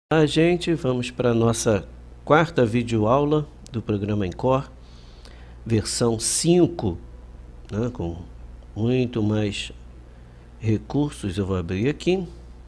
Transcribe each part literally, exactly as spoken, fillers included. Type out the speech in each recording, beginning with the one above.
A gente, vamos para a nossa quarta videoaula do programa Encore, versão cinco, né, com muito mais recursos. Eu vou abrir aqui,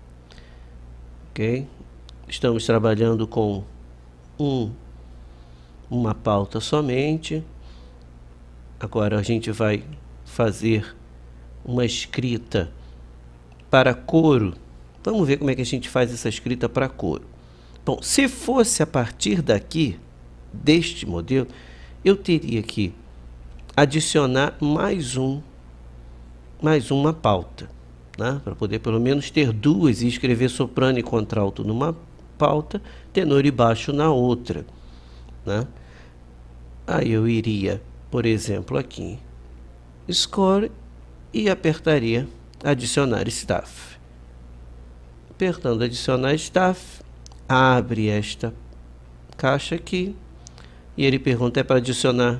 ok? Estamos trabalhando com um, uma pauta somente. Agora a gente vai fazer uma escrita para coro. Vamos ver como é que a gente faz essa escrita para coro. Bom, se fosse a partir daqui, deste modelo, eu teria que adicionar mais um, mais uma pauta, né? Para poder pelo menos ter duas e escrever soprano e contralto numa pauta, tenor e baixo na outra, né? Aí eu iria, por exemplo, aqui, score, e apertaria adicionar staff. Apertando adicionar staff, abre esta caixa aqui e ele pergunta: é para adicionar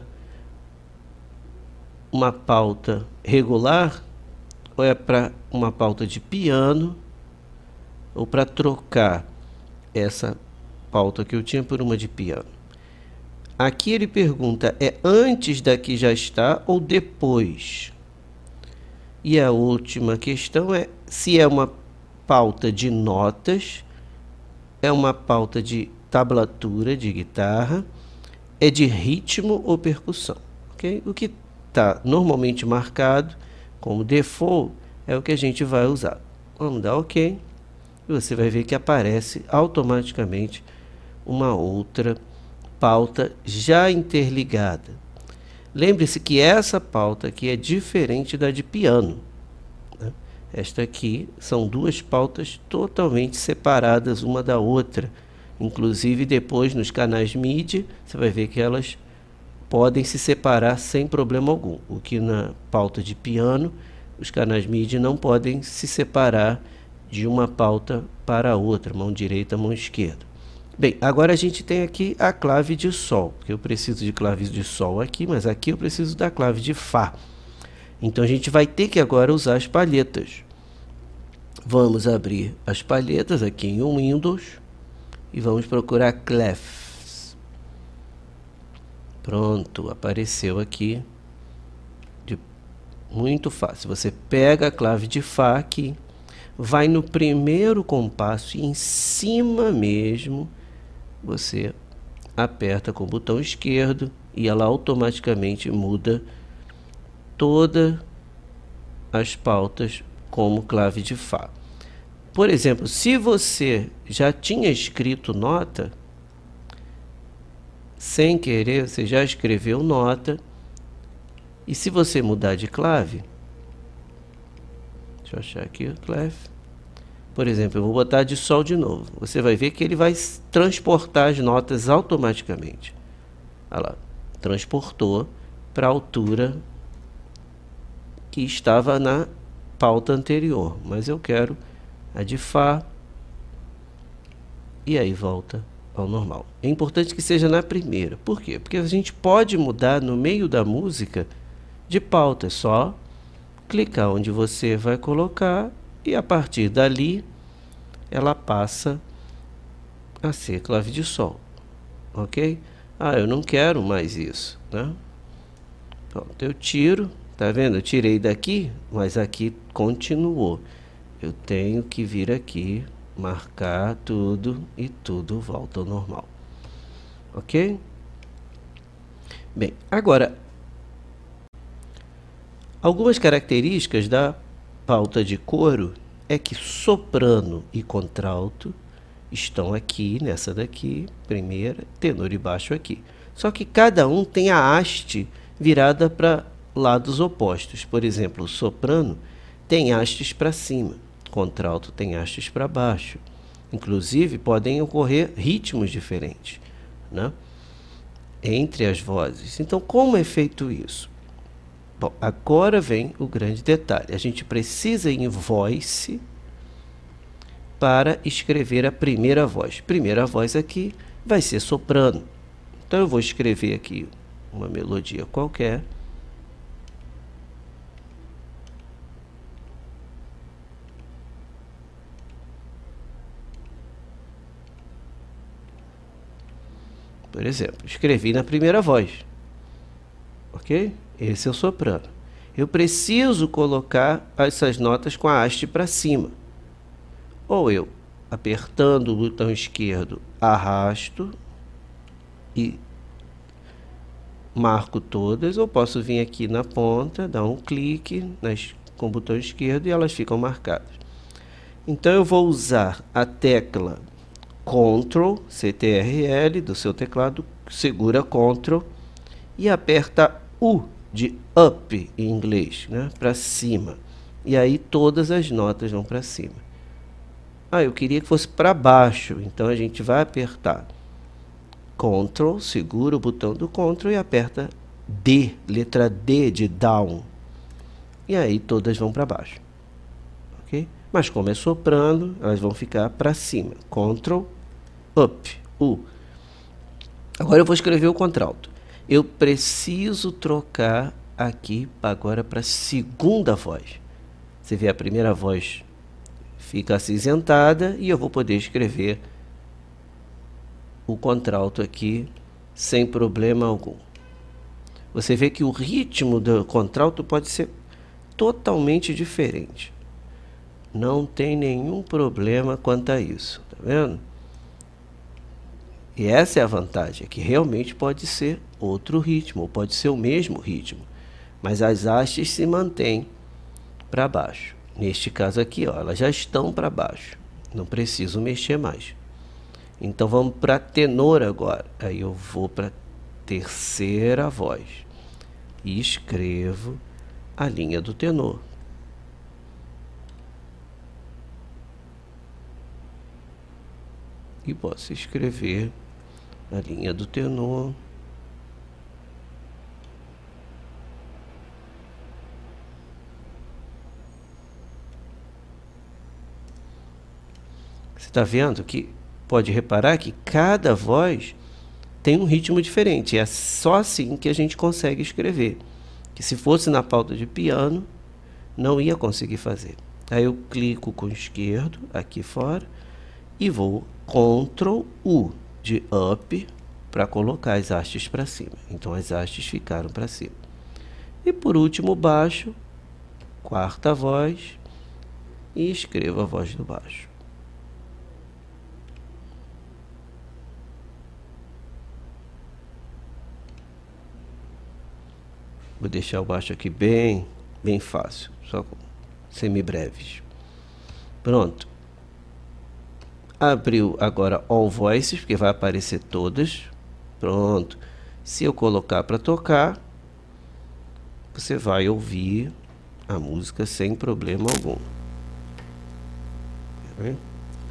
uma pauta regular ou é para uma pauta de piano, ou para trocar essa pauta que eu tinha por uma de piano. Aqui ele pergunta: é antes da que já está ou depois? E a última questão é se é uma pauta de notas, é uma pauta de tablatura de guitarra, é de ritmo ou percussão, ok? O que está normalmente marcado como default é o que a gente vai usar. Vamos dar ok, e você vai ver que aparece automaticamente uma outra pauta já interligada. Lembre-se que essa pauta aqui é diferente da de piano, né? Esta aqui são duas pautas totalmente separadas uma da outra. Inclusive depois nos canais MIDI você vai ver que elas podem se separar sem problema algum. O que na pauta de piano, os canais MIDI não podem se separar de uma pauta para a outra, mão direita, mão esquerda. Bem, agora a gente tem aqui a clave de Sol, porque eu preciso de clave de Sol aqui, mas aqui eu preciso da clave de Fá. Então a gente vai ter que agora usar as palhetas. Vamos abrir as palhetas aqui em Windows e vamos procurar clefs. Pronto, apareceu aqui. De, muito fácil. Você pega a clave de Fá aqui, vai no primeiro compasso e em cima mesmo você aperta com o botão esquerdo e ela automaticamente muda todas as pautas como clave de Fá. Por exemplo, se você já tinha escrito nota, sem querer você já escreveu nota, e se você mudar de clave, deixa eu achar aqui o clave, por exemplo, eu vou botar de Sol de novo, você vai ver que ele vai transportar as notas automaticamente. Olha lá, transportou para a altura que estava na pauta anterior, mas eu quero a de Fá, e aí volta ao normal. É importante que seja na primeira. Por quê? Porque a gente pode mudar no meio da música de pauta, é só clicar onde você vai colocar e a partir dali ela passa a ser clave de Sol, ok? Ah, eu não quero mais isso, né? Pronto, eu tiro, tá vendo? Eu tirei daqui, mas aqui continuou. Eu tenho que vir aqui, marcar tudo e tudo volta ao normal, ok? Bem, agora, algumas características da pauta de coro é que soprano e contralto estão aqui, nessa daqui, primeira, tenor e baixo aqui. Só que cada um tem a haste virada para lados opostos. Por exemplo, o soprano tem hastes para cima, contralto tem hastes para baixo. Inclusive, podem ocorrer ritmos diferentes, né, entre as vozes. Então, como é feito isso? Bom, agora vem o grande detalhe. A gente precisa ir em voice para escrever a primeira voz. Primeira voz aqui vai ser soprano. Então eu vou escrever aqui uma melodia qualquer. Por exemplo, escrevi na primeira voz, ok? Esse é o soprano. Eu preciso colocar essas notas com a haste para cima. Ou eu, apertando o botão esquerdo, arrasto e marco todas, ou posso vir aqui na ponta, dar um clique nas, com o botão esquerdo e elas ficam marcadas. Então eu vou usar a tecla Ctrl, C T R L do seu teclado, segura Ctrl e aperta U de up em inglês, né, para cima. E aí todas as notas vão para cima. Ah, eu queria que fosse para baixo, então a gente vai apertar Ctrl, segura o botão do Ctrl e aperta D, letra D de down. E aí todas vão para baixo. Ok? Mas como é soprano, elas vão ficar para cima. Ctrl, up, U. Agora eu vou escrever o contralto. Eu preciso trocar aqui agora para a segunda voz. Você vê, a primeira voz fica acinzentada e eu vou poder escrever o contralto aqui sem problema algum. Você vê que o ritmo do contralto pode ser totalmente diferente. Não tem nenhum problema quanto a isso, tá vendo? E essa é a vantagem, é que realmente pode ser outro ritmo, ou pode ser o mesmo ritmo, mas as hastes se mantêm para baixo. Neste caso aqui, ó, elas já estão para baixo, não preciso mexer mais. Então vamos para tenor agora. Aí eu vou para a terceira voz e escrevo a linha do tenor. E posso escrever a linha do tenor. Você está vendo que pode reparar que cada voz tem um ritmo diferente. É só assim que a gente consegue escrever. Que se fosse na pauta de piano, não ia conseguir fazer. Aí eu clico com o esquerdo aqui fora e vou Ctrl U de up para colocar as hastes para cima. Então as hastes ficaram para cima. E por último, baixo, quarta voz, e escrevo a voz do baixo. Vou deixar o baixo aqui bem, bem fácil, só com semibreves. Pronto. Abriu agora All Voices, porque vai aparecer todas. Pronto. Se eu colocar para tocar, você vai ouvir a música sem problema algum. Quer ver?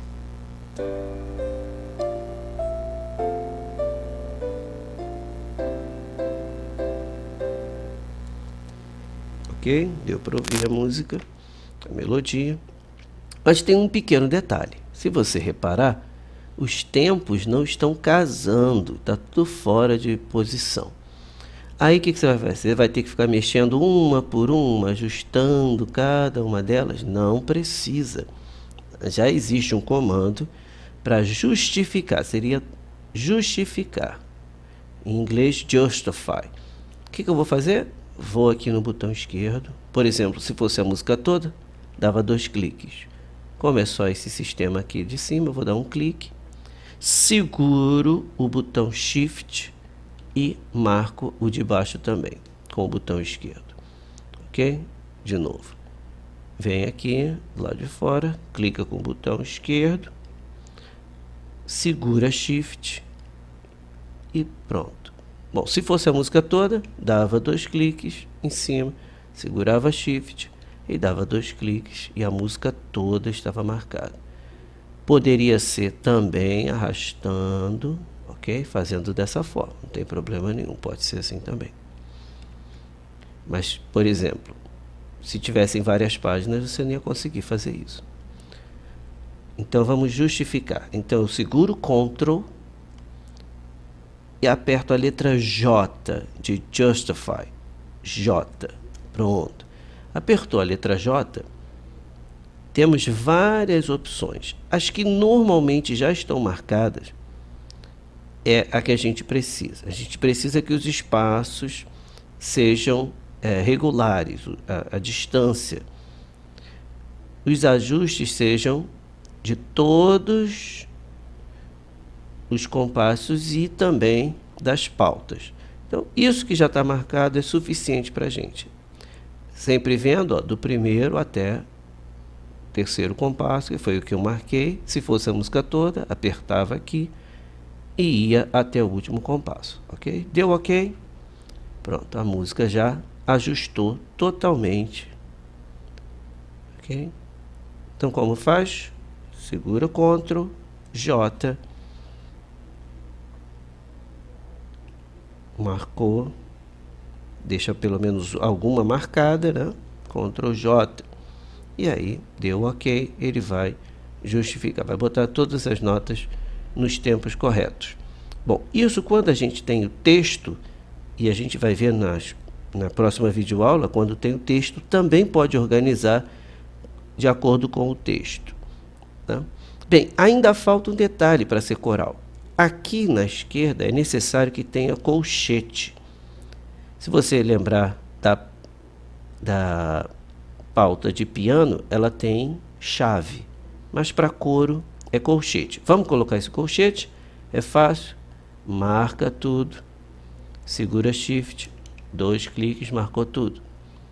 Ok? Deu para ouvir a música, a melodia. Mas tem um pequeno detalhe. Se você reparar, os tempos não estão casando, está tudo fora de posição. Aí o que, que você vai fazer? Você vai ter que ficar mexendo uma por uma, ajustando cada uma delas? Não precisa. Já existe um comando para justificar, seria justificar. Em inglês, justify. O que, que eu vou fazer? Vou aqui no botão esquerdo. Por exemplo, se fosse a música toda, dava dois cliques. Como é só esse sistema aqui de cima, eu vou dar um clique, seguro o botão Shift e marco o de baixo também, com o botão esquerdo. Ok? De novo. Vem aqui, do lado de fora, clica com o botão esquerdo, segura Shift e pronto. Bom, se fosse a música toda, dava dois cliques em cima, segurava Shift e dava dois cliques e a música toda estava marcada. Poderia ser também arrastando, ok? Fazendo dessa forma, não tem problema nenhum, pode ser assim também. Mas, por exemplo, se tivessem várias páginas, você não ia conseguir fazer isso. Então vamos justificar. Então eu seguro Ctrl e aperto a letra J de Justify. J. Pronto. Apertou a letra J, temos várias opções. As que normalmente já estão marcadas é a que a gente precisa. A gente precisa que os espaços sejam é, regulares, a, a distância. Os ajustes sejam de todos os compassos e também das pautas. Então, isso que já está marcado é suficiente para a gente. Sempre vendo, ó, do primeiro até o terceiro compasso, que foi o que eu marquei. Se fosse a música toda, apertava aqui e ia até o último compasso, ok? Deu ok? Pronto, a música já ajustou totalmente, ok? Então, como faz? Segura Ctrl J, marcou, deixa pelo menos alguma marcada, né? Ctrl J, e aí deu ok, ele vai justificar, vai botar todas as notas nos tempos corretos. Bom, isso quando a gente tem o texto, e a gente vai ver nas, na próxima videoaula, quando tem o texto, também pode organizar de acordo com o texto, tá? Bem, ainda falta um detalhe para ser coral. Aqui na esquerda é necessário que tenha colchete. Se você lembrar da, da pauta de piano, ela tem chave, mas para coro é colchete. Vamos colocar esse colchete? É fácil. Marca tudo, segura Shift, dois cliques, marcou tudo.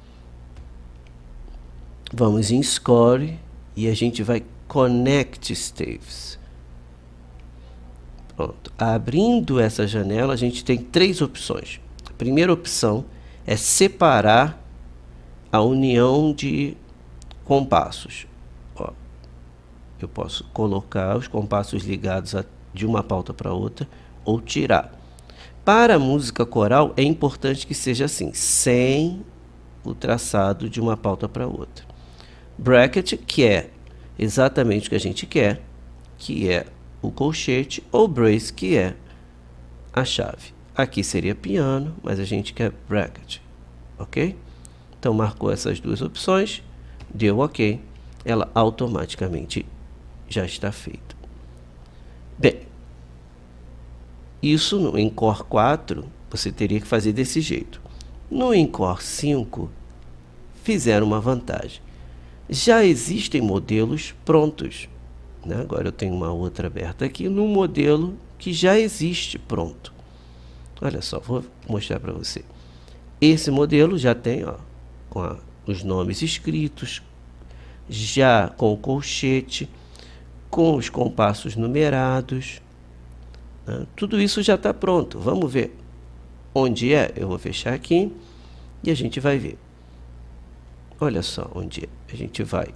Vamos em Score e a gente vai Connect Staves. Pronto. Abrindo essa janela, a gente tem três opções. A primeira opção é separar a união de compassos. Ó, eu posso colocar os compassos ligados a, de uma pauta para outra ou tirar. Para a música coral é importante que seja assim, sem o traçado de uma pauta para outra. Bracket, que é exatamente o que a gente quer, que é o colchete, ou brace, que é a chave. Aqui seria piano, mas a gente quer bracket, ok? Então marcou essas duas opções, deu ok, ela automaticamente já está feita. Bem, isso no Encore quatro você teria que fazer desse jeito. No Encore cinco fizeram uma vantagem. Já existem modelos prontos, né? Agora eu tenho uma outra aberta aqui no modelo que já existe pronto. Olha só, vou mostrar para você. Esse modelo já tem, ó, com a, os nomes escritos, já com o colchete, com os compassos numerados, né? Tudo isso já está pronto. Vamos ver onde é. Eu vou fechar aqui e a gente vai ver. Olha só onde é. A gente vai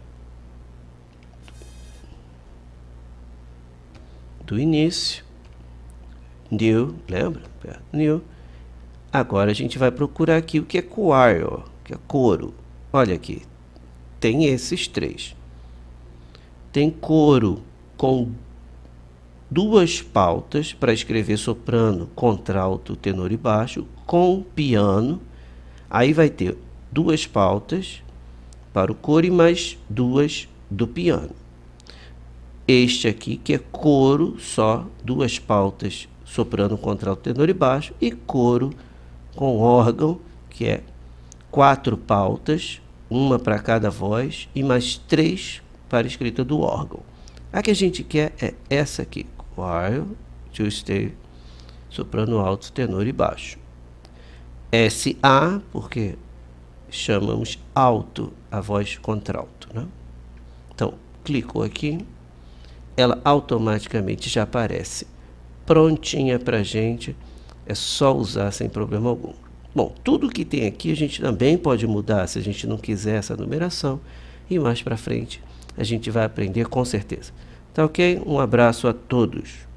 do início, New, lembra? New. Agora a gente vai procurar aqui o que é choir, que é coro. Olha aqui, tem esses três. Tem coro com duas pautas para escrever soprano, contralto, tenor e baixo, com piano. Aí vai ter duas pautas para o coro e mais duas do piano. Este aqui que é coro, só duas pautas, soprano, contralto, tenor e baixo, e coro com órgão, que é quatro pautas, uma para cada voz e mais três para a escrita do órgão. A que a gente quer é essa aqui, choir, to stay, soprano, alto, tenor e baixo. S A, porque chamamos alto a voz contralto, né? Então, clicou aqui, ela automaticamente já aparece prontinha para a gente, é só usar sem problema algum. Bom, tudo que tem aqui a gente também pode mudar se a gente não quiser essa numeração, e mais para frente a gente vai aprender com certeza. Tá ok? Um abraço a todos.